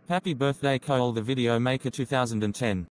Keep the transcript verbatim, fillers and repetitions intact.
Happy birthday Cole the Video Maker two thousand ten.